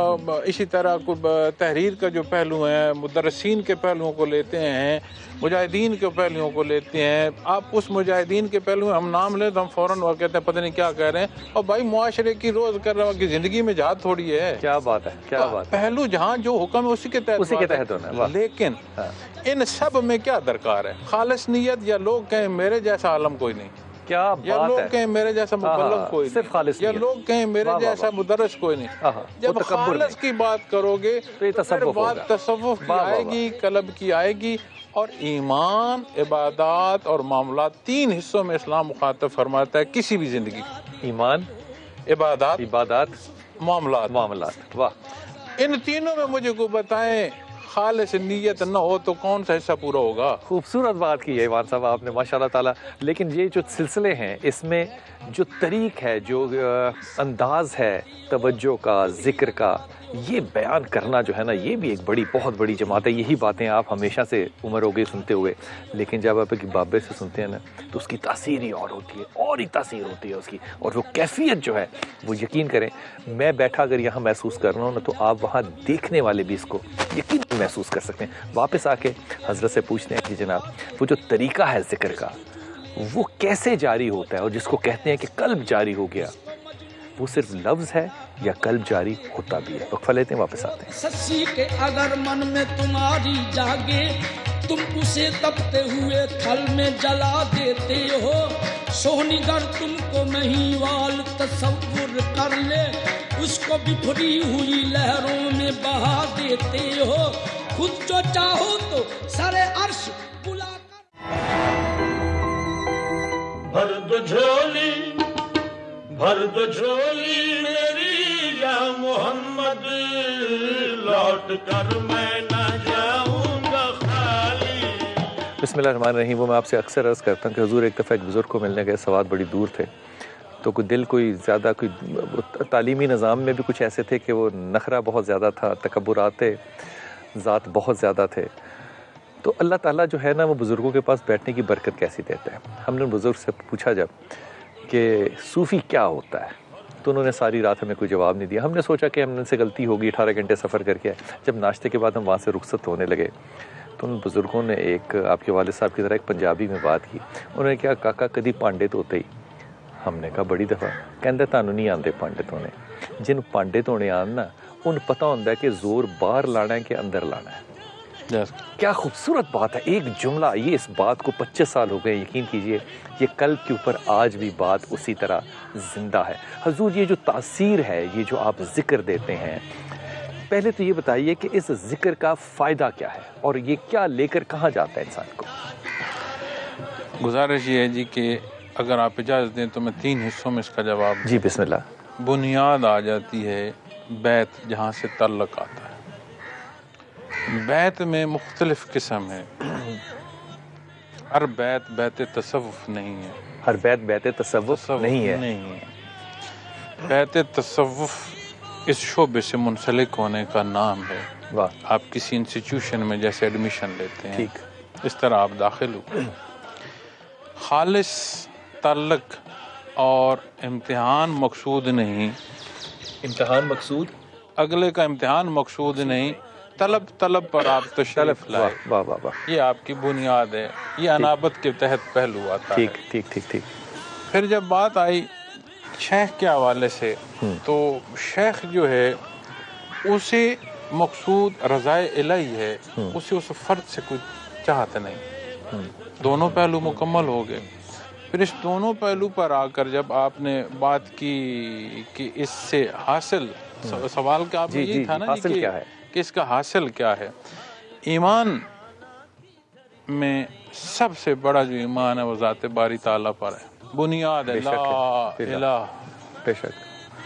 اسی طرح تحریر کا جو پہلو ہے مدرسین کے پہلوؤں کو لیتے ہیں, مجاہدین کے پہلوؤں کو لیتے ہیں. آپ اس مجاہدین کے پہلو ہم نام لیں تو ہم فوراً وہ کہتے ہیں پتہ نہیں کیا کہہ رہے ہیں, اور بھائی معاشرے کی روز کر رہا کی زندگی میں جہاد تھوڑی ہے. کیا بات ہے, کیا بات. پہلو جہاں جو حکم ہے اسی کے تحت اسی کے تحت ہونا ہے. لیکن ان سب میں کیا درکار ہے, خالص نیت, یا لوگ کہیں میرے جیسا عالم کوئی نہیں, کیا یا لوگ کہیں میرے جیسا مبلغ کوئی نہیں, یا لوگ کہیں میرے جیسا مدرس کوئی نہیں. جب خالص کی بات کرو گے تو بات تصوف کی آئے گی, قلب کی آئے گی. اور ایمان, عبادات اور معاملات, تین حصوں میں اسلام مخاطب فرماتا ہے کسی بھی زندگی. ایمان, عبادات, عبادات, معاملات, معاملات. واہ, ان تینوں میں مجھے کو بتائیں خالص نیت نہ ہو تو کون سا حصہ پورا ہوگا. خوبصورت بات کی ہے ایمان صاحب آپ نے, ماشاء اللہ تعالیٰ. لیکن یہ جو سلسلے ہیں اس میں جو طریق ہے, جو انداز ہے توجہ کا, ذکر کا, یہ بیان کرنا جو ہے نا, یہ بھی ایک بڑی بہت بڑی جماعت ہے. یہی باتیں آپ ہمیشہ سے عمر ہو گئی سنتے ہوئے, لیکن جب آپ ایک بابے سے سنتے ہیں نا تو اس کی تاثیر ہی اور ہوتی ہے, اور ہی تاثیر ہوتی ہے اس کی, اور وہ کیفیت جو ہے وہ یقین کریں میں بیٹھا اگر یہاں محسوس کر رہا ہوں نا تو آپ وہاں دیکھنے والے بھی اس کو یقین محسوس کر سکتے ہیں. واپس آ کے حضرت سے پوچھتے ہیں کہ جناب وہ جو طریقہ ہے ذکر کا وہ کیسے جاری ہوتا ہے, اور جس کو کہتے ہیں کہ قلب جاری ہو گیا, وہ صرف لفظ ہے یا قلب جاری ہوتا بھی ہے. وقفہ لیتے ہیں, واپس آتے ہیں. سچی کے اگر من میں تمہاری جاگے تم اسے دبتے ہوئے تھل میں جلا دیتے ہو. سونی گر تم کو مہیوال تصور کر لے, اس کو بکھری ہوئی لہروں میں بہا دیتے ہو. خود جو چاہو تو سر عرش بلا کر بھر دو جھولی, بھر دو جھولی میری یا محمد, لوٹ کر میں نہ جاؤں گا خالی. بسم اللہ الرحمن الرحیم. وہ میں آپ سے اکثر عرض کرتا ہوں کہ حضور ایک دفعہ ایک بزرگ کو ملنے گئے, سوات بڑی دور تھے, تو کوئی دل کوئی زیادہ کوئی تعلیمی نظام میں بھی کچھ ایسے تھے کہ وہ نخرہ بہت زیادہ تھا, تکبرات ذات بہت زیادہ تھے. تو اللہ تعالیٰ جو ہے نا وہ بزرگوں کے پاس بیٹھنے کی برکت کیسی دیتا ہے. ہم نے بزرگ سے پوچھا جب کہ صوفی کیا ہوتا ہے, تو انہوں نے ساری رات ہمیں کوئی جواب نہیں دیا. ہم نے سوچا کہ ہم سے غلطی ہوگی, اٹھارہ گھنٹے سفر کر کے. جب ناشتے کے بعد ہم وہاں سے رخصت ہونے لگے تو ان بزرگوں نے ایک آپ کے والد صاحب کی طرح ایک پنجابی میں بات کی. انہوں نے کہا کاکا کدی پانڈت ہوتے ہی. ہم نے کہا بڑی دفعہ. کہندے تانوں نہیں آندے پانڈت ہونے, جن پانڈت ہونے آنا ان پتہ ہوتا ہے کہ زور باہر لانا ہے کہ اندر لانا ہے. yes. کیا خوبصورت بات ہے, ایک جملہ. یہ اس بات کو پچیس سال ہو گئے, یقین کیجئے یہ قلب کے اوپر آج بھی بات اسی طرح زندہ ہے. حضور یہ جو تاثیر ہے, یہ جو آپ ذکر دیتے ہیں, پہلے تو یہ بتائیے کہ اس ذکر کا فائدہ کیا ہے اور یہ کیا لے کر کہاں جاتا ہے انسان کو. گزارش یہ ہے جی کہ اگر آپ اجازت دیں تو میں تین حصوں میں اس کا جواب. جی بسم اللہ. بنیاد آ جاتی ہے بیت, جہاں سے تعلق آتا ہے. بیت میں مختلف قسم ہے, ہر بیت بیت تصوف نہیں ہے. ہر بیت بیت تصوف نہیں ہے. نہیں ہے. بیت تصوف اس شعبے سے منسلک ہونے کا نام ہے. واہ. آپ کسی انسٹیٹیوشن میں جیسے ایڈمیشن لیتے ہیں, ٹھیک, اس طرح آپ داخل ہو. خالص تعلق اور امتحان مقصود نہیں. امتحان مقصود, اگلے کا امتحان مقصود نہیں. طلب طلب پر آپ تشریف لائے, واہ واہ واہ, یہ آپ کی بنیاد ہے. یہ انابت کے تحت پہلو آتا ہے. ٹھیک ٹھیک ٹھیک ٹھیک. پھر جب بات آئی شیخ کے حوالے سے, تو شیخ جو ہے اسے مقصود رضائے الہی ہے, اسے اس فرد سے کوئی چاہت نہیں. دونوں پہلو مکمل ہو گئے. پھر اس دونوں پہلو پر آ کر جب آپ نے بات کی کہ اس سے حاصل, سوال کا آپ نے یہ تھا نا حاصل کیا ہے, کہ اس کا حاصل کیا ہے. ایمان میں سب سے بڑا جو ایمان ہے وہ ذات باری تعالیٰ پر ہے. بنیاد ہے لا الہ. بے شک.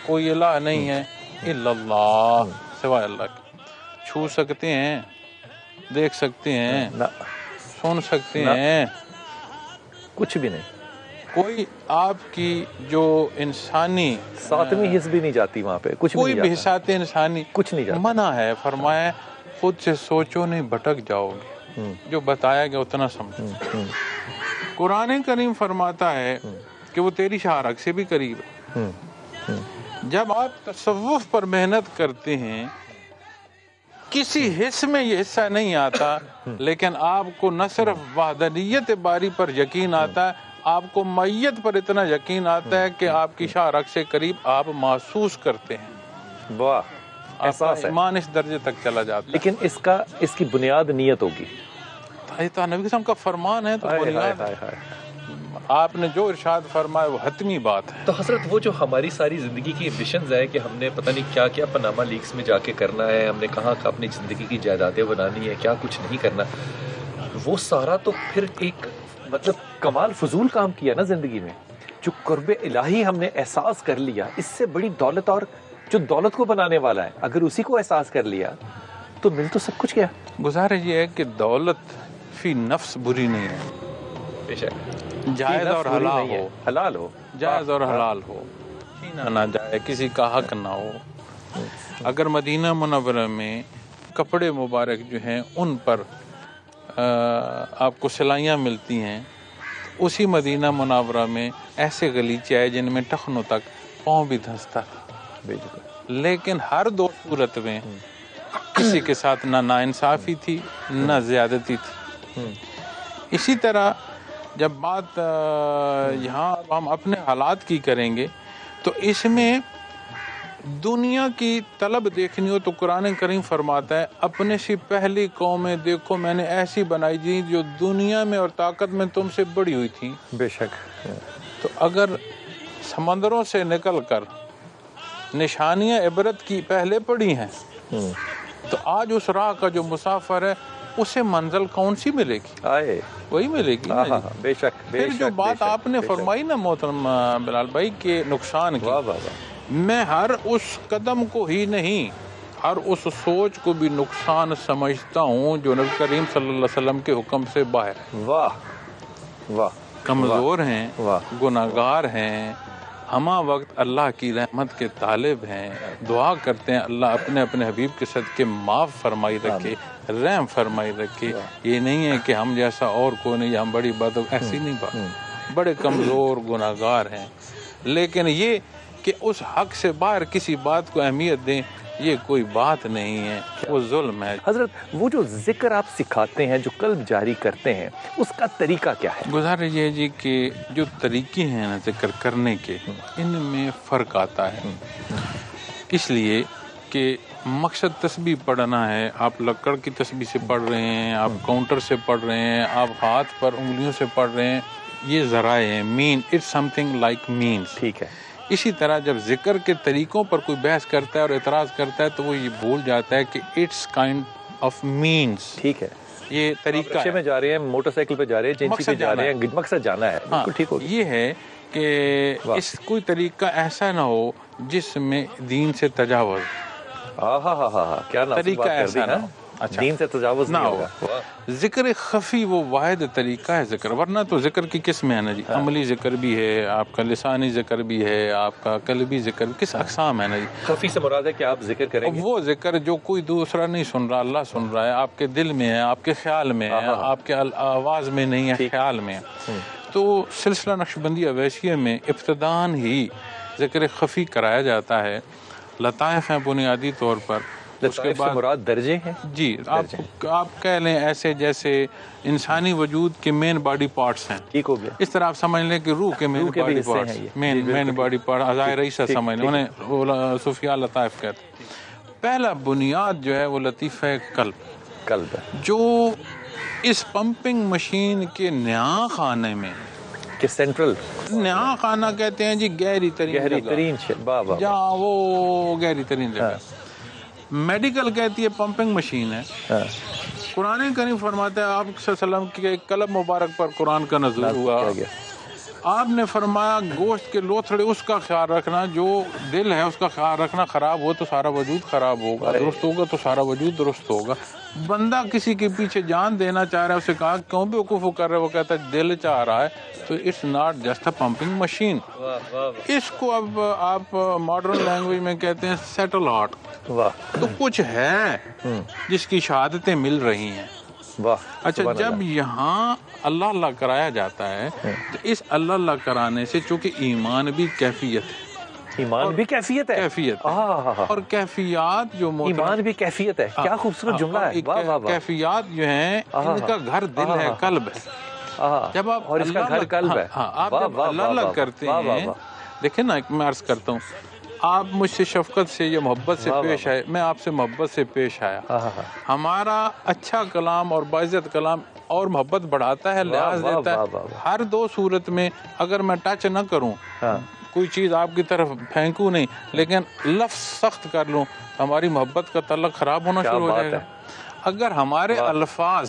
کوئی الہ نہیں ہے الا اللہ، سوائے اللہ کے. چھو سکتے ہیں، دیکھ سکتے ہیں، سن سکتے ہیں، کچھ بھی نہیں. کوئی آپ کی جو انسانی ساتویں حص بھی نہیں جاتی وہاں پہ، کچھ کوئی بھی بھی نہیں جاتا. حسات انسانی کچھ نہیں جاتا. منع ہے. فرمایا خود سے سوچو نہیں بھٹک جاؤ گے، جو بتایا گیا اتنا سمجھو. قرآن کریم فرماتا ہے کہ وہ تیری شہرک سے بھی قریب ہے. جب آپ تصوف پر محنت کرتے ہیں، کسی حص میں یہ حصہ نہیں آتا، لیکن آپ کو نہ صرف وحدانیت باری پر یقین آتا ہے، آپ کو میت پر اتنا یقین آتا ہے کہ آپ کی شہرک سے قریب آپ محسوس کرتے ہیں. واہ، آپ کا ایمان اس درجے تک چلا جاتا ہے. لیکن اس کا اس کی بنیاد نیت ہوگی. نبی قسم کا فرمان ہے تو بنیاد آپ نے جو ارشاد فرمایا وہ حتمی بات ہے. تو حضرت وہ جو ہماری ساری زندگی کی ایمبیشنز ہے کہ ہم نے پتہ نہیں کیا کیا پاناما لیکس میں جا کے کرنا ہے، ہم نے کہاں کا اپنی زندگی کی جائیدادیں بنانی ہے، کیا کچھ نہیں کرنا، وہ سارا تو پھر ایک مطلب کمال فضول کام کیا نا زندگی میں. جو قرب الہی ہم نے احساس کر لیا، اس سے بڑی دولت اور جو دولت کو بنانے والا ہے اگر اسی کو احساس کر لیا تو مل تو سب کچھ گیا. گزارش یہ ہے کہ دولت فی نفس بری نہیں ہے، بے شک جائز اور حلال ہو، حلال ہو، جائز اور حلال ہو، چھینا نہ جائے، کسی کا حق نہ ہو. اگر مدینہ منورہ میں کپڑے مبارک جو ہیں ان پر آپ کو سلائیاں ملتی ہیں، اسی مدینہ منورہ میں ایسے غلیچے آئے جن میں ٹخنوں تک پاؤں بھی دھنستا، لیکن ہر دو صورت میں کسی کے ساتھ نہ ناانصافی تھی نہ زیادتی تھی. اسی طرح جب بات یہاں ہم اپنے حالات کی کریں گے تو اس میں دنیا کی طلب دیکھنی ہو تو قرآن کریم فرماتا ہے اپنے سے پہلی قومیں دیکھو میں نے ایسی بنائی تھی جو دنیا میں اور طاقت میں تم سے بڑی ہوئی تھی. بے شک. تو اگر سمندروں سے نکل کر نشانیاں عبرت کی پہلے پڑی ہیں تو آج اس راہ کا جو مسافر ہے اسے منزل کون سی ملے گی؟ آئے وہی ملے گی. بے شک. پھر جو بات آپ نے فرمائی نا محترم بلال بھائی کے نقصان کی، میں ہر اس قدم کو ہی نہیں ہر اس سوچ کو بھی نقصان سمجھتا ہوں جو نبی کریم صلی اللہ علیہ وسلم کے حکم سے باہر ہے. واہ واہ. کمزور ہیں، گناہگار ہیں، ہما وقت اللہ کی رحمت کے طالب ہیں، دعا کرتے ہیں اللہ اپنے اپنے حبیب کے صدقے معاف فرمائی رکھے، رحم فرمائی رکھے. یہ نہیں ہے کہ ہم جیسا اور کوئی نہیں، ہم بڑی بات، ایسی نہیں بات، بڑے کمزور گناہگار ہیں، لیکن یہ کہ اس حق سے باہر کسی بات کو اہمیت دیں یہ کوئی بات نہیں ہے، وہ ظلم ہے. حضرت وہ جو ذکر آپ سکھاتے ہیں، جو قلب جاری کرتے ہیں، اس کا طریقہ کیا ہے؟ گزارش یہ جی کہ جو طریقے ہیں نا ذکر کرنے کے ان میں فرق آتا ہے، اس لیے کہ مقصد تسبیح پڑھنا ہے. آپ لکڑ کی تسبیح سے پڑھ رہے ہیں، آپ کاؤنٹر سے پڑھ رہے ہیں، آپ ہاتھ پر انگلیوں سے پڑھ رہے ہیں، یہ ذرائع ہیں. Man it's something like means. ٹھیک ہے. اسی طرح جب ذکر کے طریقوں پر کوئی بحث کرتا ہے اور اعتراض کرتا ہے تو وہ یہ بھول جاتا ہے کہ اٹس کائنڈ آف مینس. ٹھیک ہے. یہ طریقہ رکشے میں جا رہے ہیں، موٹر سائیکل پہ جا رہے ہیں، جنسی پہ جا رہے ہیں، مقصد جانا ہے. ہاں ٹھیک ہو. یہ ہے کہ اس کوئی طریقہ ایسا نہ ہو جس میں دین سے تجاوز. ہاں ہاں ہاں ہاں کیا طریقہ ایسا نہ ہو، اچھا دین سے تجاوز نہ ہو. ذکر خفی وہ واحد طریقہ ہے ذکر، ورنہ تو ذکر کی قسمیں ہیں نا جی. عملی ذکر بھی ہے، آپ کا لسانی ذکر بھی ہے، آپ کا قلبی ذکر، کس اقسام ہے نا جی. خفی سے مراد ہے کہ آپ ذکر کریں گے وہ ذکر جو کوئی دوسرا نہیں سن رہا، اللہ سن رہا ہے، آپ کے دل میں ہے، آپ کے خیال میں ہے، آپ کے آواز میں نہیں ہے، خیال میں ہے. تو سلسلہ نقشبندی اویسیہ میں ابتداً ہی ذکر خفی کرایا جاتا ہے. لطائف ہیں بنیادی طور پر. اس کے بعد مراد درجے ہیں جی. آپ آپ کہہ لیں ایسے جیسے انسانی وجود کے مین باڈی پارٹس ہیں. ٹھیک ہو گیا. اس طرح آپ سمجھ لیں کہ روح کے main body parts, main main body part اعضائے رئیسہ سمجھ لیں، انہیں صوفیاء لطائف کہتے ہیں. پہلا بنیاد جو ہے وہ لطیفہ قلب. قلب جو اس پمپنگ مشین کے نیا خانے میں کہ سینٹرل نیا خانہ کہتے ہیں جی گہری ترین گہری ترین جہاں وہ گہری ترین جگہ. میڈیکل کہتی ہے پمپنگ مشین ہے. قرآن کریم فرماتا ہے آپ صلی اللہ علیہ وسلم کے قلب مبارک پر قرآن کا نزول ہوا. آپ نے فرمایا گوشت کے لوتھڑے اس کا خیال رکھنا، جو دل ہے اس کا خیال رکھنا، خراب ہو تو سارا وجود خراب ہوگا، درست ہوگا تو سارا وجود درست ہوگا۔ بندہ کسی کے پیچھے جان دینا چاہ رہا ہے، اسے کہا کیوں بے وقوف کر رہے، وہ کہتا ہے دل چاہ رہا ہے، تو it's not just a pumping machine. اس کو اب آپ ماڈرن لینگویج میں کہتے ہیں سیٹل ہارٹ۔ تو کچھ ہے جس کی شہادتیں مل رہی ہیں۔ اچھا، جب یہاں اللہ اللہ کرایا جاتا ہے تو اس اللہ اللہ کرانے سے چونکہ ایمان بھی کیفیت ہے، ایمان بھی کیفیت ہے، کیفیت ہے، اور کیفیات جو ایمان بھی کیفیت ہے، کیا خوبصورت جملہ ہے۔ کیفیات جو ہیں ان کا گھر دل ہے، قلب ہے۔ جب آپ اور اس کا گھر قلب ہے، آپ جب اللہ اللہ کرتے ہیں، دیکھیں نا، میں عرض کرتا ہوں، آپ مجھ سے شفقت سے یا محبت سے پیش آئے، میں آپ سے محبت سے پیش آیا، ہمارا اچھا کلام اور باعزت کلام اور محبت بڑھاتا ہے، لحاظ دیتا ہے۔ ہر دو صورت میں اگر میں ٹچ نہ کروں، کوئی چیز آپ کی طرف پھینکوں نہیں، لیکن لفظ سخت کر لوں، ہماری محبت کا تعلق خراب ہونا شروع ہو جائے گا۔ اگر ہمارے الفاظ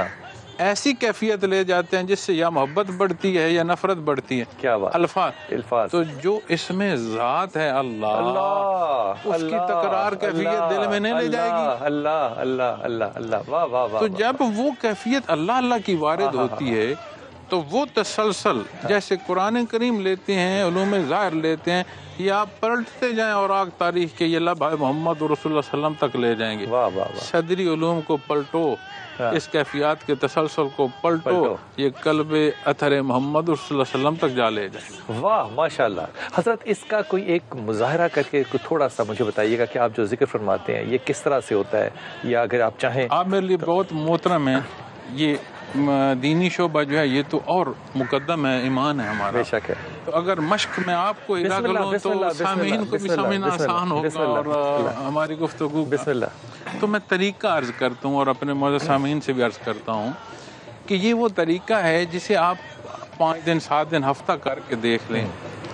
ایسی کیفیت لے جاتے ہیں جس سے یا محبت بڑھتی ہے یا نفرت بڑھتی ہے، کیا بات، الفاظ الفاظ تو جو اس میں ذات ہے اللہ، اللہ اس کی تکرار کیفیت دل میں نہیں لے جائے گی۔ اللہ اللہ اللہ اللہ، واہ واہ واہ۔ تو جب وہ کیفیت اللہ اللہ کی وارد ہوتی ہے تو وہ تسلسل، جیسے قرآن کریم لیتے ہیں، علوم ظاہر لیتے ہیں، یا آپ پلٹتے جائیں اور آگ تاریخ کے یہ لب محمد رسول اللہ صلی اللہ علیہ وسلم تک لے جائیں گے۔ واہ واہ۔ صدری علوم کو پلٹو، اس کیفیات کے تسلسل کو پلٹو، یہ قلب اثر محمد رسول اللہ صلی اللہ علیہ وسلم تک جا لے جائیں گے۔ واہ ماشاءاللہ۔ حضرت اس کا کوئی ایک مظاہرہ کر کے تھوڑا سا مجھے بتائیے گا کہ آپ جو ذکر فرماتے ہیں یہ کس طرح سے ہوتا ہے، یا اگر آپ چاہیں۔ آپ میرے لیے بہت محترم ہیں، یہ دینی شعبہ جو ہے یہ تو اور مقدم ہے، ایمان ہے ہمارا، بے شک ہے۔ تو اگر مشق میں آپ کو ادا کر لوں تو سامعین کو بھی سمجھنا آسان ہوگا اور ہماری گفتگو۔ بسم اللہ۔ تو میں طریقہ عرض کرتا ہوں اور اپنے معزز سامعین سے بھی عرض کرتا ہوں کہ یہ وہ طریقہ ہے جسے آپ پانچ دن سات دن ہفتہ کر کے دیکھ لیں،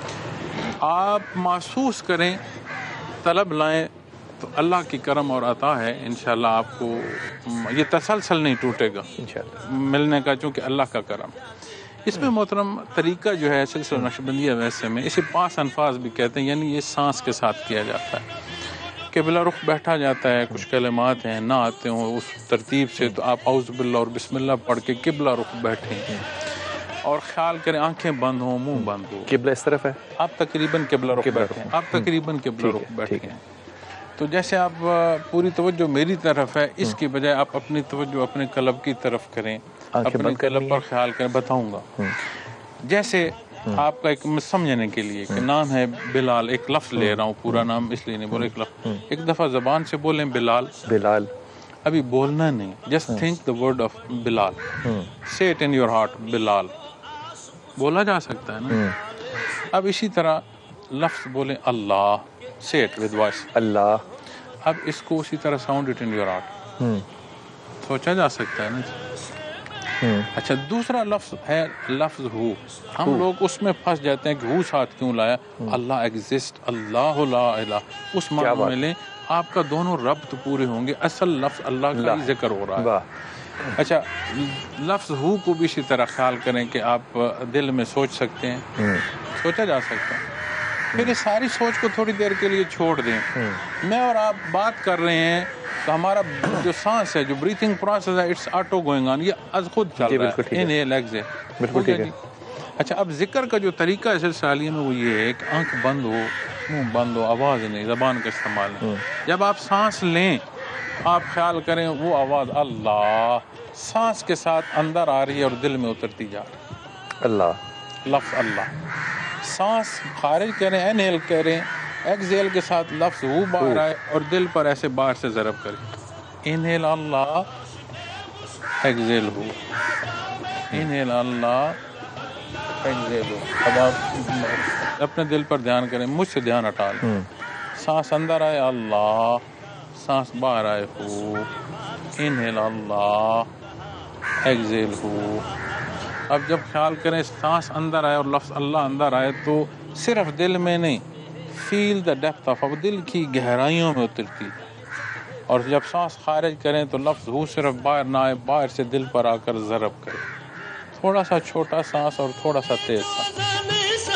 آپ محسوس کریں، طلب لائیں، تو اللہ کی کرم اور عطا ہے، انشاءاللہ آپ کو یہ تسلسل نہیں ٹوٹے گا انشاءاللہ ملنے کا، چونکہ اللہ کا کرم۔ اس میں محترم طریقہ جو ہے سلسلہ نقشبندیہ ویسے میں اسے پانچ الفاظ بھی کہتے ہیں، یعنی یہ سانس کے ساتھ کیا جاتا ہے۔ قبلہ رخ بیٹھا جاتا ہے، کچھ کلمات ہیں نہ آتے ہوں اس ترتیب سے، تو آپ اعوذ باللہ اور بسم اللہ پڑھ کے قبلہ رخ بیٹھیں اور خیال کریں آنکھیں بند ہوں، منہ بند ہو، قبلہ اس طرف ہے، آپ تقریباً قبلہ رخ بیٹھیں، آپ تقریباً قبلہ رخ بیٹھیں۔ تو جیسے آپ پوری توجہ میری طرف ہے، اس کی بجائے آپ اپنی توجہ اپنے قلب کی طرف کریں، اپنے قلب پر خیال کریں۔ بتاؤں گا جیسے آپ کا ایک سمجھنے کے لیے کہ نام ہے بلال، ایک لفظ لے رہا ہوں، پورا نام اس لیے نہیں بولے، ایک لفظ ایک دفعہ زبان سے بولیں بلال، بلال، ابھی بولنا نہیں، just think the word of Bilal, say it in your heart, Bilal بولا جا سکتا ہے نا۔ اب اسی طرح لفظ بولیں اللہ، سے اٹ ود وائس، اللہ، اب اس کو اسی طرح sound it in your heart, سوچا جا سکتا ہے نا۔ اچھا، دوسرا لفظ ہے لفظ ہو، ہم لوگ اس میں پھنس جاتے ہیں کہ ہو ساتھ کیوں لایا، اللہ ایگزسٹ، اللہ لا الہ، اس معنی میں لیں، آپ کا دونوں ربط پورے ہوں گے، اصل لفظ اللہ کا ہی ذکر ہو رہا ہے۔ اچھا، لفظ ہو کو بھی اسی طرح خیال کریں کہ آپ دل میں سوچ سکتے ہیں، سوچا جا سکتا ہے۔ پھر اس ساری سوچ کو تھوڑی دیر کے لیے چھوڑ دیں، میں اور آپ بات کر رہے ہیں تو ہمارا جو سانس ہے، جو بریتھنگ پروسیس ہے، اٹس آٹو گوئنگ آن، یہ از خود چل رہا ہے، انہیل ایکسہیل، بالکل ٹھیک ہے۔ اچھا، اب ذکر کا جو طریقہ ہے سلسلہ عالیہ میں وہ یہ ہے کہ آنکھ بند ہو، منہ بند ہو، آواز نہیں، زبان کا استعمال نہیں۔ جب آپ سانس لیں، آپ خیال کریں وہ آواز اللہ سانس کے ساتھ اندر آ رہی ہے اور دل میں اترتی جا رہی ہے، اللہ، لفظ اللہ۔ سانس خارج کریں، انہیل کریں، ایکسہیل کے ساتھ لفظ ہو باہر آئے اور دل پر ایسے باہر سے ضرب کریں، انہیل اللہ، ایکسہیل ہو، انہیل اللہ، ایکسہیل ہو۔ اب آپ اپنے دل پر دھیان کریں، مجھ سے دھیان ہٹا لیں، سانس اندر آئے اللہ، سانس باہر آئے ہو، انہیل اللہ، ایکسہیل ہو۔ اب جب خیال کریں سانس اندر آئے اور لفظ اللہ اندر آئے تو صرف دل میں نہیں، فیل دا ڈیپتھ آف، اب دل کی گہرائیوں میں اترتی ہے۔ اور جب سانس خارج کریں تو لفظ ہو صرف باہر نہ آئے، باہر سے دل پر آ کر ضرب کرے، تھوڑا سا چھوٹا سانس اور تھوڑا سا تیز سانس۔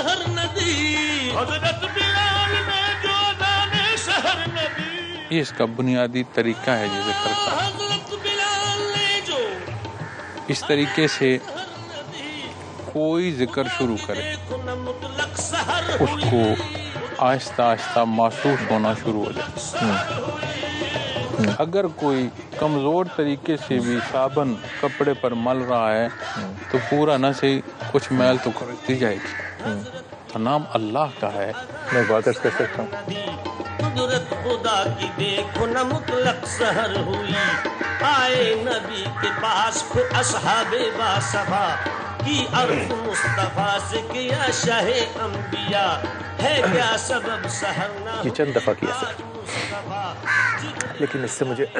سحر ندی حضرت بلال نے جو دانے شہر ندی. یہ اس کا بنیادی طریقہ ہے یہ ذکر کا. حضرت بلال نے جو اس طریقے سے کوئی ذکر شروع کرے مطلق سحر اس کو آہستہ آہستہ محسوس ہونا شروع ہو جائے. اگر کوئی کمزور طریقے سے بھی صابن کپڑے پر مل رہا ہے تو پورا نہ صحیح کچھ میل تو کرتی جائے گی. تو نام اللہ کا ہے. میں بات کر سکتا ہوں. قدرت خدا کی دیکھو نہ مطلق سحر ہوئی. آئے نبی کے پاس پھر اصحاب باصبا کی عرض مصطفیٰ سے کیا شاہ انبیاء ہے کیا سبب سحر نہ یہ چند دفعہ کیا سر، لیکن اس سے مجھے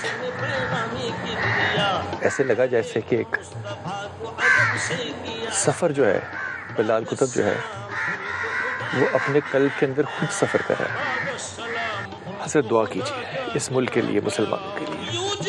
ایسے لگا جیسے کہ ایک سفر جو ہے بلال کتب جو ہے وہ اپنے قلب کے اندر خود سفر کر رہا ہے. حضرت دعا کیجیے اس ملک کے لیے، مسلمانوں کے لیے.